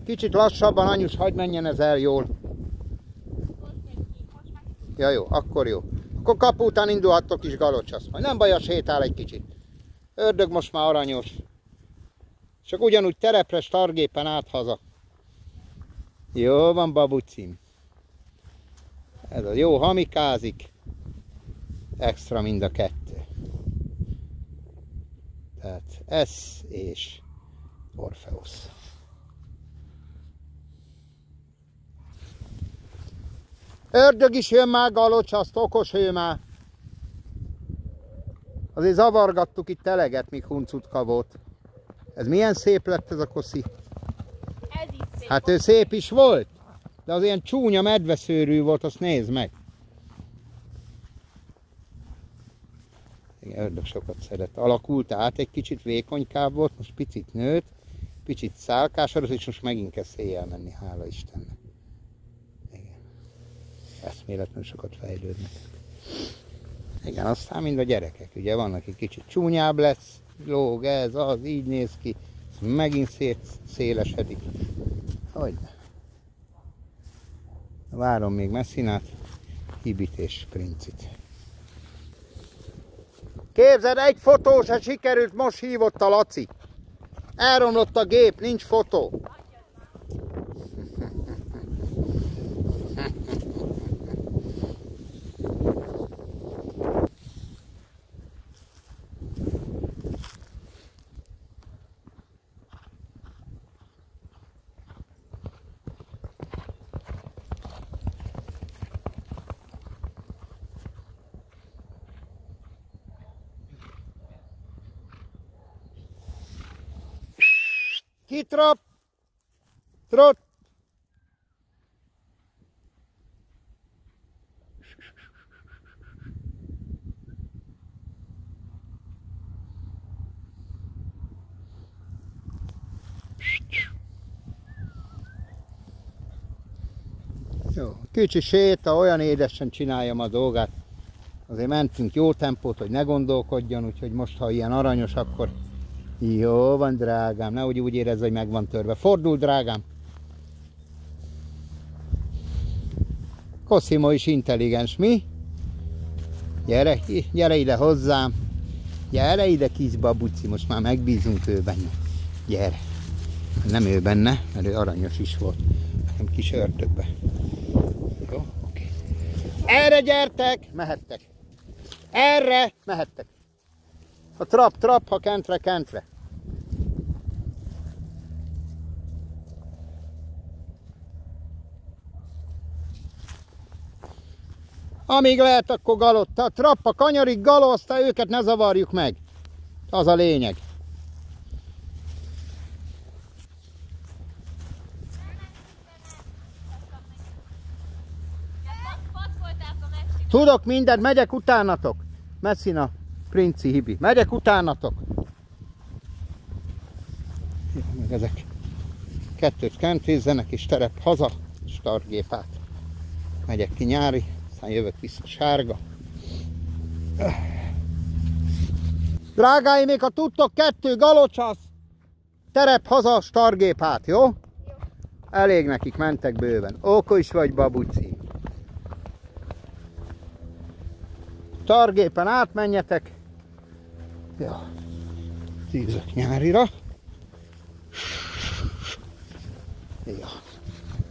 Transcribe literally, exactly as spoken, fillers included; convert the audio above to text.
Kicsit lassabban, anyus, hagyd menjen ez el jól. Ja jó, akkor jó. Akkor kapu után indulhattok is galocsasz. Majd nem baj, a sétál egy kicsit. Ördög most már aranyos. Csak ugyanúgy terepre, stargépen át haza. Jó van, babucim. Ez a jó hamikázik. Extra mind a kettő. Tehát S és Orpheus. Ördög is jön már, galocsaszt, okos ő már. Azért zavargattuk itt eleget, míg huncutka volt. Ez milyen szép lett ez a koszi? Ez is szép. Hát ő szép is volt, de az ilyen csúnya medveszőrű volt, azt nézd meg. Igen, ördög sokat szeret. Alakult át, egy kicsit vékonykább volt, most picit nőtt, picit szálkásodott, és most megint kezd széjjel menni, hála Istennek. Igen. Eszméletlenül sokat fejlődnek. Igen, aztán mind a gyerekek, ugye vannak, aki kicsit csúnyább lesz, lóg, ez, az, így néz ki, megint szét szélesedik. Hogyne. Várom még Messinát, Hibit és Princit. Képzeld, egy fotó se sikerült, most hívott a Laci. Elromlott a gép, nincs fotó. Kitrap, trott. Jó, kicsi séta, olyan édesen csináljam a dolgát. Azért mentünk jó tempót, hogy ne gondolkodjon, úgyhogy most, ha ilyen aranyos, akkor jó van, drágám, nehogy úgy érezz, hogy meg van törve. Fordul, drágám! Cosimo is intelligens, mi? Gyere, gyere ide hozzám! Gyere ide, kis babuci, most már megbízunk ő benne. Gyere! Nem ő benne, mert ő aranyos is volt. Nem kis ördögbe. Jó, oké. Erre gyertek, mehettek. Erre mehettek. Ha trap, trap, ha kentre, kentre. Amíg lehet, akkor galott. A trap, a kanyarig galó, aztán őket ne zavarjuk meg. Az a lényeg. Tudok mindent, megyek utánatok. Messina, Princi, Hibi. Megyek utánatok. Meg ezek kettőt kentrézzenek és terep haza, startgépát. Megyek ki nyári, aztán jövök vissza sárga. Drágáim, még ha tudtok, kettő galocsasz, terep haza, startgépát, jó? Jó. Elég nekik, mentek bőven. Okos vagy, babuci. Startgépen átmenjetek. Ja, tízek nyárira. Ja.